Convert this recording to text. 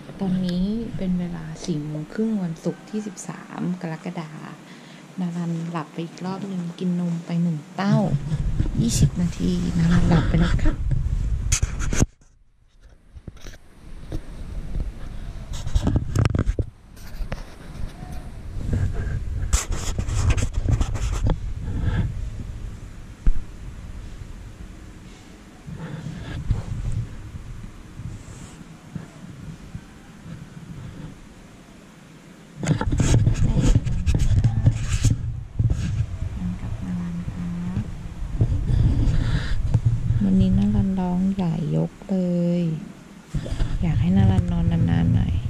ตอนนี้เป็นเวลา4 โมงครึ่งวันศุกร์ที่13 กรกฎาคมนารันหลับไปอีกรอบหนึ่งกินนมไป1 เต้า20 นาทีนารันหลับไปแล้วครับกับนารันครับวันนี้นารันร้องใหญ่ยกเลยอยากให้นารันนอนนานๆหน่อย